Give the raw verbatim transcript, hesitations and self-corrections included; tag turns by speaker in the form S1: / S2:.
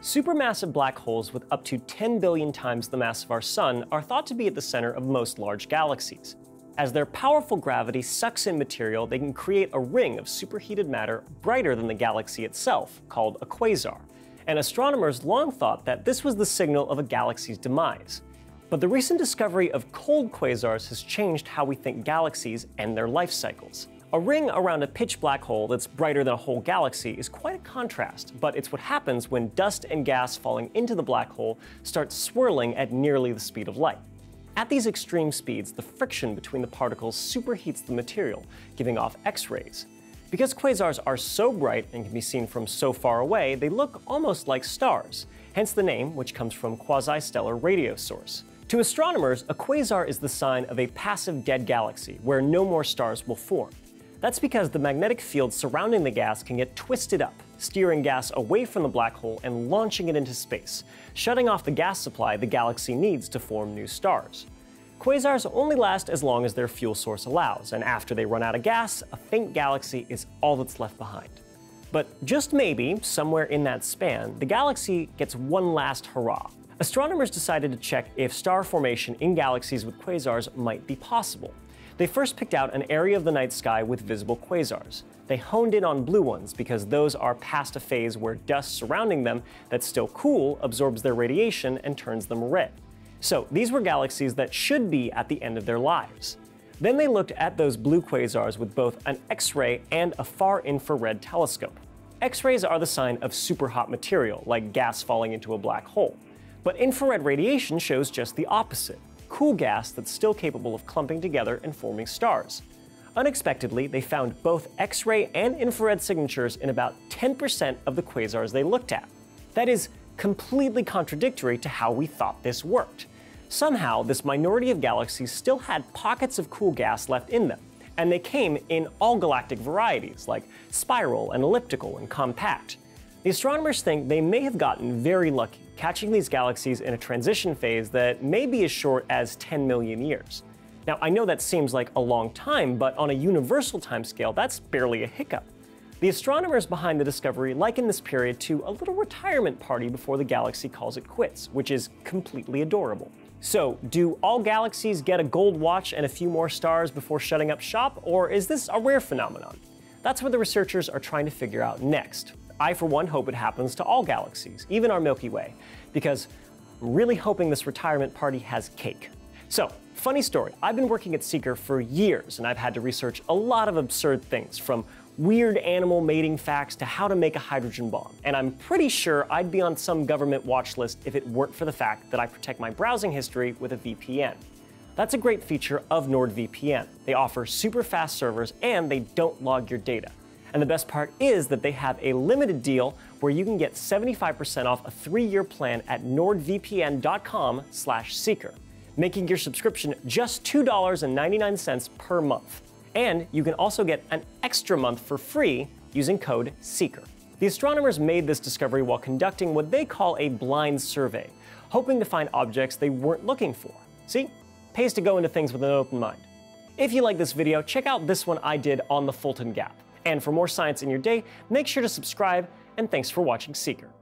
S1: Supermassive black holes with up to ten billion times the mass of our Sun are thought to be at the center of most large galaxies. As their powerful gravity sucks in material, they can create a ring of superheated matter brighter than the galaxy itself, called a quasar. And astronomers long thought that this was the signal of a galaxy's demise. But the recent discovery of cold quasars has changed how we think galaxies and their life cycles. A ring around a pitch black hole that's brighter than a whole galaxy is quite a contrast, but it's what happens when dust and gas falling into the black hole start swirling at nearly the speed of light. At these extreme speeds, the friction between the particles superheats the material, giving off X-rays. Because quasars are so bright and can be seen from so far away, they look almost like stars, hence the name, which comes from quasi-stellar radio source. To astronomers, a quasar is the sign of a passive dead galaxy, where no more stars will form. That's because the magnetic field surrounding the gas can get twisted up, steering gas away from the black hole and launching it into space, shutting off the gas supply the galaxy needs to form new stars. Quasars only last as long as their fuel source allows, and after they run out of gas, a faint galaxy is all that's left behind. But just maybe, somewhere in that span, the galaxy gets one last hurrah. Astronomers decided to check if star formation in galaxies with quasars might be possible. They first picked out an area of the night sky with visible quasars. They honed in on blue ones because those are past a phase where dust surrounding them that's still cool absorbs their radiation and turns them red. So these were galaxies that should be at the end of their lives. Then they looked at those blue quasars with both an X-ray and a far infrared telescope. X-rays are the sign of superhot material, like gas falling into a black hole. But infrared radiation shows just the opposite. Cool gas that's still capable of clumping together and forming stars. Unexpectedly, they found both X-ray and infrared signatures in about ten percent of the quasars they looked at. That is completely contradictory to how we thought this worked. Somehow, this minority of galaxies still had pockets of cool gas left in them, and they came in all galactic varieties, like spiral and elliptical and compact. The astronomers think they may have gotten very lucky, catching these galaxies in a transition phase that may be as short as ten million years. Now, I know that seems like a long time, but on a universal timescale, that's barely a hiccup. The astronomers behind the discovery liken this period to a little retirement party before the galaxy calls it quits, which is completely adorable. So, do all galaxies get a gold watch and a few more stars before shutting up shop, or is this a rare phenomenon? That's what the researchers are trying to figure out next. I, for one, hope it happens to all galaxies, even our Milky Way, because I'm really hoping this retirement party has cake. So, funny story, I've been working at Seeker for years, and I've had to research a lot of absurd things, from weird animal mating facts to how to make a hydrogen bomb. And I'm pretty sure I'd be on some government watch list if it weren't for the fact that I protect my browsing history with a V P N. That's a great feature of NordVPN. They offer super fast servers and they don't log your data. And the best part is that they have a limited deal where you can get seventy-five percent off a three-year plan at nordvpn dot com slash seeker, making your subscription just two dollars and ninety-nine cents per month. And you can also get an extra month for free using code SEEKER. The astronomers made this discovery while conducting what they call a blind survey, hoping to find objects they weren't looking for. See? Pays to go into things with an open mind. If you like this video, check out this one I did on the Fulton Gap. And for more science in your day, make sure to subscribe, and thanks for watching Seeker.